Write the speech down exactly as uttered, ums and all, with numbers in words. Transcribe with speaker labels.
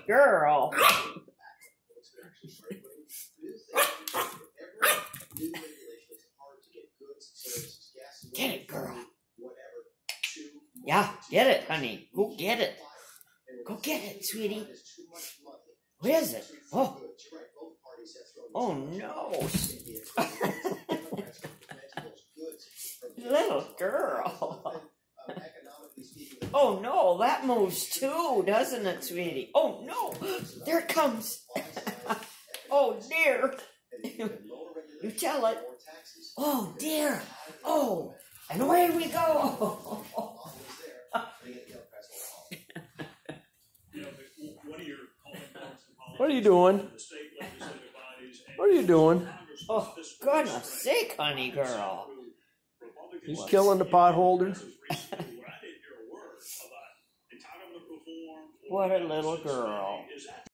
Speaker 1: girl. Get it, girl. Yeah, get it, honey. Go get it. Go get it, sweetie. What is it? Oh. Oh, no. Little girl. Oh, no. That moves too, doesn't it, sweetie? Oh, no. There it comes. Oh, dear. You tell it. Oh, dear. Oh. And away we go.
Speaker 2: What are you doing? What are you doing?
Speaker 1: Oh, goodness sake, honey girl.
Speaker 2: He's killing the potholder.
Speaker 1: What a little girl.